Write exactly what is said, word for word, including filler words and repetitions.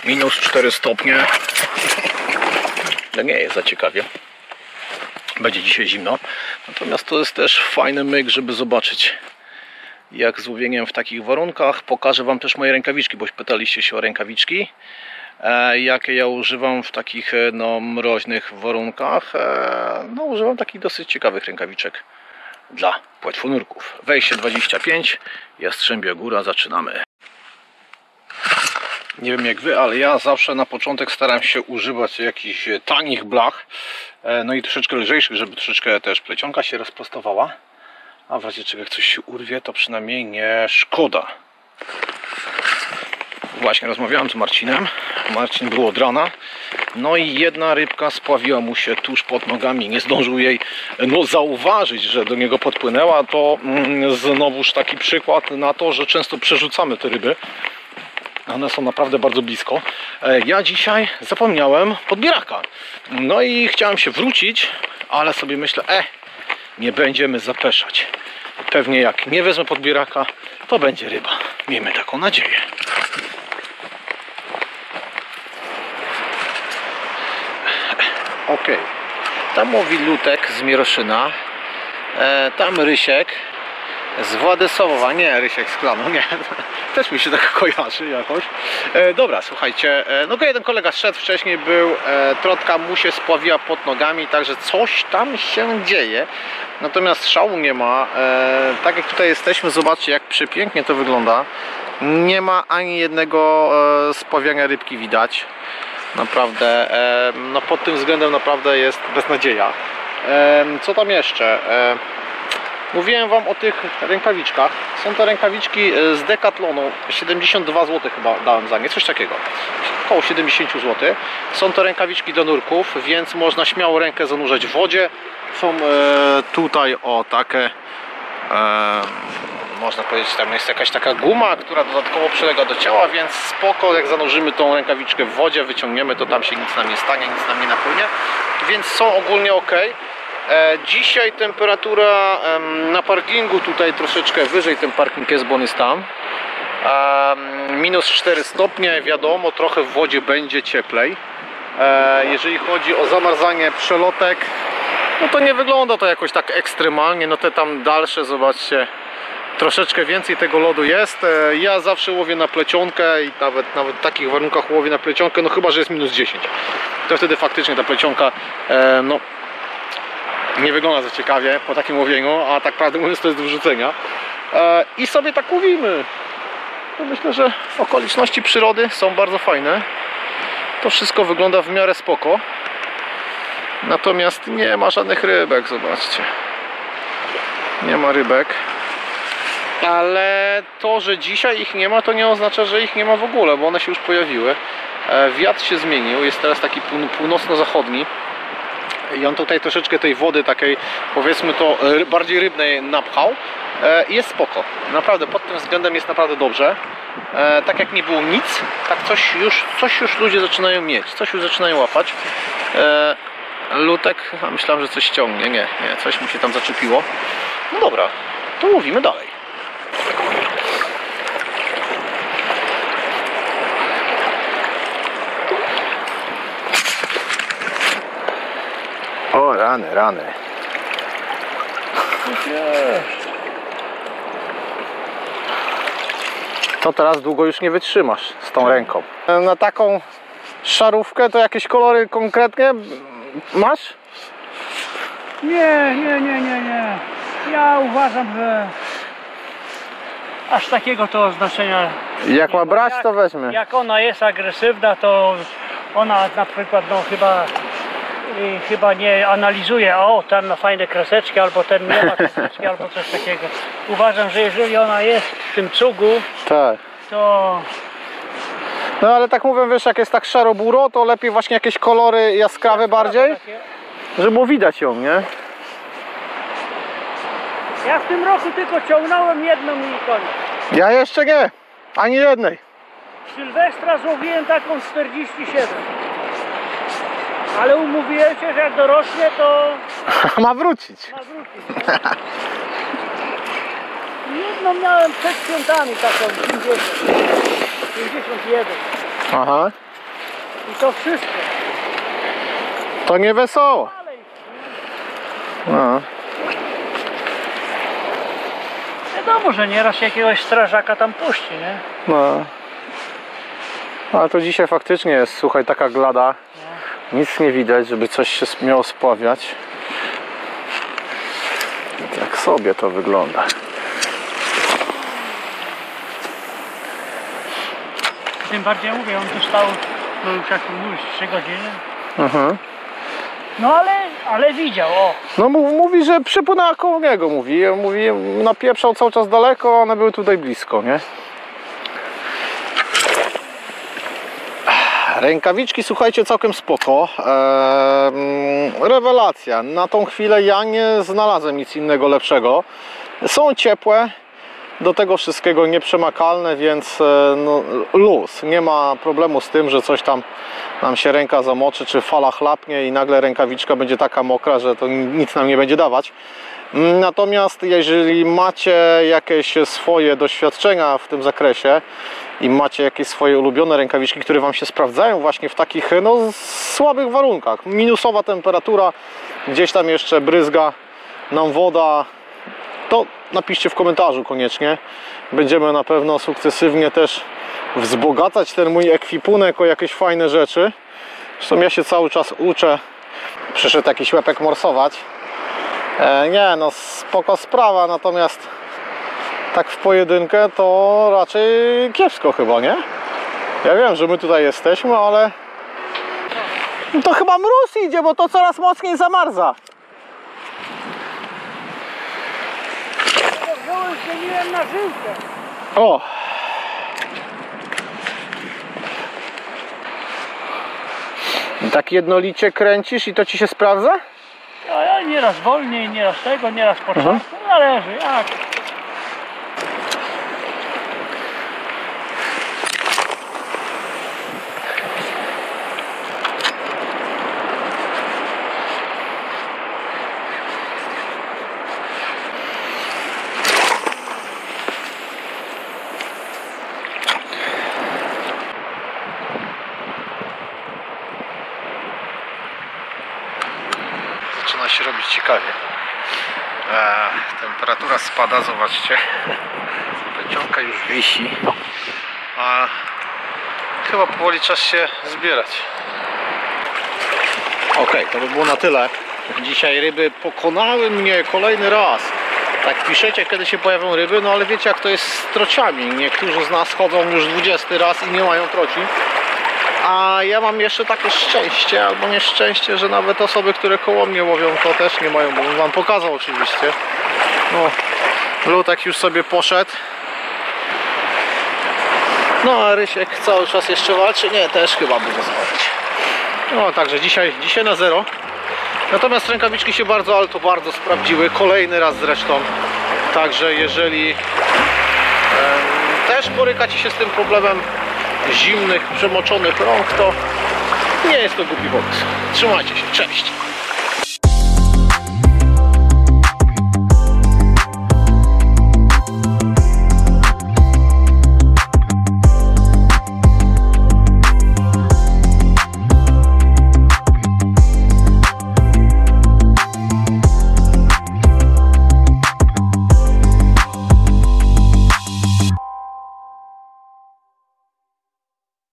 minus cztery stopnie. No nie jest za ciekawie. Będzie dzisiaj zimno. Natomiast to jest też fajny myk, żeby zobaczyć, jak z łowieniem w takich warunkach. Pokażę wam też moje rękawiczki, bo pytaliście się o rękawiczki. E, jakie ja używam w takich no, mroźnych warunkach. E, no używam takich dosyć ciekawych rękawiczek dla płetwonurków. Wejście dwadzieścia pięć, Jastrzębia Góra, zaczynamy. Nie wiem jak wy, ale ja zawsze na początek staram się używać jakichś tanich blach, no i troszeczkę lżejszych, żeby troszeczkę też plecionka się rozprostowała, a w razie czego jak coś się urwie, to przynajmniej nie szkoda. Właśnie rozmawiałem z Marcinem. Marcin był od rana, no i jedna rybka spławiła mu się tuż pod nogami. Nie zdążył jej no, zauważyć, że do niego podpłynęła. To mm, znowuż taki przykład na to, że często przerzucamy te ryby. One są naprawdę bardzo blisko. Ja dzisiaj zapomniałem podbieraka. No i chciałem się wrócić, ale sobie myślę, e, nie będziemy zapeszać. Pewnie jak nie wezmę podbieraka, to będzie ryba. Miejmy taką nadzieję. Ok. Tam łowi Lutek z Mieroszyna. E, tam Rysiek z Władysławowa, nie Rysiek z Klanu, nie, też mi się tak kojarzy jakoś. E, dobra, słuchajcie, e, no jeden kolega zszedł wcześniej, był, e, trotka mu się spławiła pod nogami, także coś tam się dzieje, natomiast szału nie ma. E, tak jak tutaj jesteśmy, zobaczcie jak przepięknie to wygląda, nie ma ani jednego e, spławiania rybki widać, naprawdę, e, no pod tym względem naprawdę jest beznadzieja. E, co tam jeszcze? E, Mówiłem wam o tych rękawiczkach. Są to rękawiczki z Decathlonu. siedemdziesiąt dwa złote chyba dałem za nie, coś takiego. Około siedemdziesiąt złotych. Są to rękawiczki do nurków, więc można śmiało rękę zanurzać w wodzie. Są e, tutaj o takie, e, można powiedzieć, tam jest jakaś taka guma, która dodatkowo przylega do ciała, więc spoko, jak zanurzymy tą rękawiczkę w wodzie, wyciągniemy, to tam się nic nam nie stanie, nic nam nie napłynie. Więc są ogólnie ok. Dzisiaj temperatura na parkingu, tutaj troszeczkę wyżej ten parking jest, bo on jest tam, minus cztery stopnie, wiadomo, trochę w wodzie będzie cieplej. Jeżeli chodzi o zamarzanie przelotek, no to nie wygląda to jakoś tak ekstremalnie, no te tam dalsze, zobaczcie, troszeczkę więcej tego lodu jest. Ja zawsze łowię na plecionkę i nawet, nawet w takich warunkach łowię na plecionkę, no chyba że jest minus dziesięć, to wtedy faktycznie ta plecionka, no nie wygląda za ciekawie po takim łowieniu, a tak prawdę mówiąc to jest do wrzucenia. E, I sobie tak łowimy. To myślę, że okoliczności przyrody są bardzo fajne. To wszystko wygląda w miarę spoko. Natomiast nie ma żadnych rybek, zobaczcie. Nie ma rybek. Ale to, że dzisiaj ich nie ma, to nie oznacza, że ich nie ma w ogóle, bo one się już pojawiły. E, wiatr się zmienił, jest teraz taki pół, północno-zachodni. I on tutaj troszeczkę tej wody takiej, powiedzmy to, bardziej rybnej napchał. I jest spoko. Naprawdę pod tym względem jest naprawdę dobrze. Tak jak nie było nic, tak coś już, coś już ludzie zaczynają mieć, coś już zaczynają łapać. Lutek, a myślałem, że coś ściągnie. Nie, nie, coś mu się tam zaczepiło. No dobra, to łowimy dalej. O, rany, rany. To teraz długo już nie wytrzymasz z tą ręką. Na taką szarówkę to jakieś kolory konkretnie masz? Nie, nie, nie, nie, nie. Ja uważam, że aż takiego to znaczenia. Jak ma brać, jak, to weźmy. Jak ona jest agresywna, to ona na przykład no chyba i chyba nie analizuje, o ten ma fajne kreseczki, albo ten nie ma kreseczki, albo coś takiego. Uważam, że jeżeli ona jest w tym cugu, tak, to... No ale tak mówię, wiesz, jak jest tak szaro-buro, to lepiej właśnie jakieś kolory jaskrawe bardziej, żeby było widać ją, nie? Ja w tym roku tylko ciągnąłem jedną i koniec. Ja jeszcze nie, ani jednej. Sylwestra złowiłem taką czterdzieści siedem. Ale umówiłem się, że jak dorośnie, to ma wrócić. ma wrócić. Jedną miałem przed świętami taką pięćdziesiąt, pięćdziesiąt jeden. Aha. I to wszystko. To nie wesoło. Dalej. No. Wiadomo, że nieraz jakiegoś strażaka tam puści, nie? No. Ale to dzisiaj faktycznie jest, słuchaj, taka glada. Nic nie widać, żeby coś się miało spławiać. Tak sobie to wygląda. Tym bardziej mówię, on tu stał, no już jak mówisz, trzy godziny. Mhm. No ale, ale widział, o. No mów- mówi, że przypłynęła koło niego, mówi. Mówi, napieprzał cały czas daleko, a one były tutaj blisko, nie? Rękawiczki, słuchajcie, całkiem spoko. Eee, rewelacja. Na tą chwilę ja nie znalazłem nic innego lepszego. Są ciepłe, do tego wszystkiego nieprzemakalne, więc e, no, luz. Nie ma problemu z tym, że coś tam nam się ręka zamoczy, czy fala chlapnie i nagle rękawiczka będzie taka mokra, że to nic nam nie będzie dawać. Natomiast jeżeli macie jakieś swoje doświadczenia w tym zakresie i macie jakieś swoje ulubione rękawiczki, które Wam się sprawdzają właśnie w takich no, słabych warunkach, minusowa temperatura, gdzieś tam jeszcze bryzga nam woda, to napiszcie w komentarzu koniecznie. Będziemy na pewno sukcesywnie też wzbogacać ten mój ekwipunek o jakieś fajne rzeczy. Zresztą ja się cały czas uczę. Przyszedł jakiś łepek morsować. E, nie no, spoko sprawa, natomiast tak w pojedynkę to raczej kiepsko chyba, nie? Ja wiem, że my tutaj jesteśmy, ale to chyba mróz idzie, bo to coraz mocniej zamarza. Wziąłem, zmieniłem na żyłkę. O! Tak jednolicie kręcisz i to Ci się sprawdza? A ja nieraz wolniej, nieraz tego, nieraz początku. Zależy jak. Zaczyna się robić ciekawie. Eee, temperatura spada, zobaczcie. Plecionka już wisi. A chyba powoli czas się zbierać. Ok, to by było na tyle. Dzisiaj ryby pokonały mnie kolejny raz. Tak piszecie, kiedy się pojawią ryby, no ale wiecie jak to jest z trociami. Niektórzy z nas chodzą już dwudziesty raz i nie mają troci. A ja mam jeszcze takie szczęście, albo nieszczęście, że nawet osoby, które koło mnie łowią, to też nie mają, bo bym Wam pokazał oczywiście. No, lutek już sobie poszedł. No a Rysiek cały czas jeszcze walczy. Nie, też chyba będzie spać. No, także dzisiaj, dzisiaj na zero. Natomiast rękawiczki się bardzo, ale to bardzo sprawdziły. Kolejny raz zresztą. Także jeżeli em, też borykacie się z tym problemem zimnych, przemoczonych rąk, to nie jest to głupi pomysł. Trzymajcie się, cześć!